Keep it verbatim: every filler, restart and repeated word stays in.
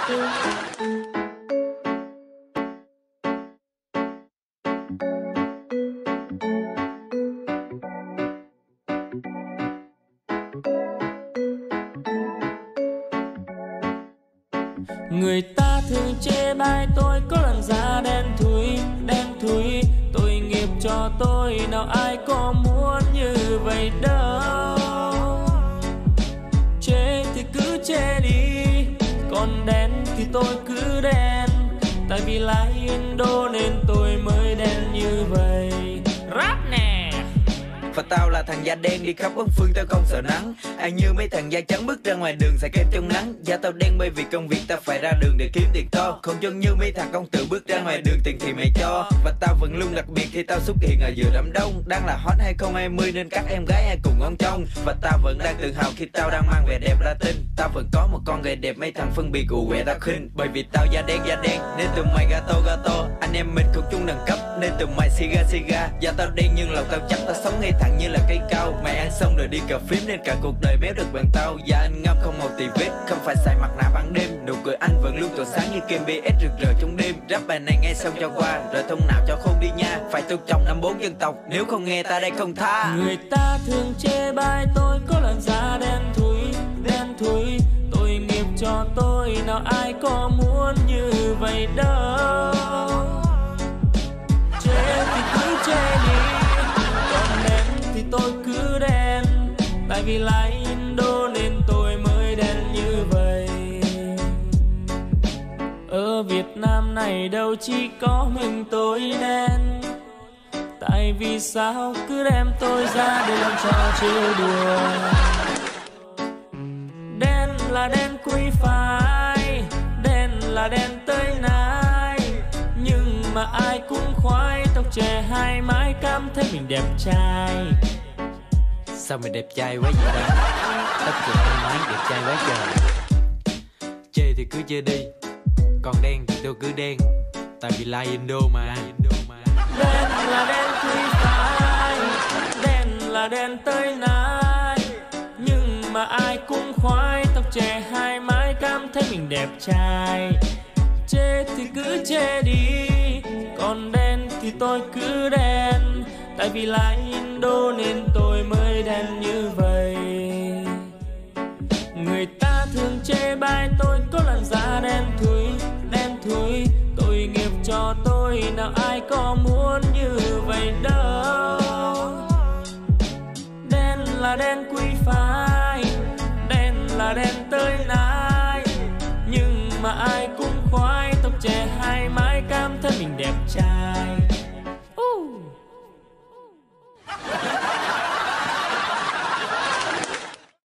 Người ta thường chê bai tôi có làn da đen thui, đen thui. Tội nghiệp cho tôi, nào ai có muốn như vậy đâu. Chê thì cứ chê đi, còn đen thì tôi cứ đen. Tại vì lái Indo nên tôi mới đen như vậy. Rap nè. Và tao là thằng da đen đi khắp bốn phương, tao không sợ nắng. Ai như mấy thằng da trắng bước ra ngoài đường xài kem trong nắng. Da tao đen bởi vì công việc tao phải ra đường để kiếm tiền to. Không giống như mấy thằng công tử bước ra ngoài đường tiền thì mày cho. Và tao vẫn luôn đặc biệt khi tao xuất hiện ở giữa đám đông. Đang là hot hai không hai không nên các em gái ai cùng ngon trông. Và tao vẫn đang tự hào khi tao đang mang vẻ đẹp Latin. Tao vẫn có một con người đẹp, mấy thằng phân biệt ù quẹ tao khinh. Bởi vì tao da đen da đen nên tụi mày gato gato. Anh em mình cùng chung đẳng cấp nên tụi mày siga siga. Da tao đen nhưng lòng tao trắng, tao sống ngay thẳng như là cây cao. Mày ăn xong rồi đi cà phím nên cả cuộc đời béo được bằng tao. Da anh ngâm không màu tì vết, không phải xài mặt nạ ban đêm. Nụ cười anh vẫn luôn tỏa sáng như kem bê ét rực rỡ trong đêm. Rap bài này nghe xong cho qua, rồi thông nào cho khôn đi nha. Phải tôn trọng năm bốn dân tộc, nếu không nghe ta đây không tha. Người ta thường chê bai tôi có làn da đen thui, đen thui. Tội nghiệp cho tôi, nào ai có muốn như vậy đâu. Chê thì cứ chê đi, còn đen thì tôi cứ đen. Tại vì lái Indo nên tôi mới đen như vậy. Ở Việt Nam này đâu chỉ có mình tôi đen. Tại vì sao cứ đem tôi ra để làm trò trêu đùa. Đen là đen quy phái, đen là đen tới nai. Nhưng mà ai cũng khoái, tóc trẻ hai mái cảm thấy mình đẹp trai. Sao mày đẹp trai quá vậy đó? Tóc trẻ hai mái đẹp trai quá trời. Chê thì cứ chê đi, còn đen thì tôi cứ đen. Tại vì like Indo mà. Đen là đen quy phái, đen là đen tới nai. Nhưng mà ai cũng khoái, tóc trẻ hai mái cảm thấy mình đẹp trai. Chê thì cứ chê đi, còn đen thì tôi cứ đen. Tại vì là Indo nên tôi mới đen như vậy. Người ta thường chê bai tôi có làn da đen thui, đen thui. Tội nghiệp cho tôi, nào ai có muốn như vậy đâu. Đen là đen quy phái, đen là đen tới nai. Nhưng mà ai cũng khoái, tóc trẻ hai mái cảm thấy mình đẹp trai.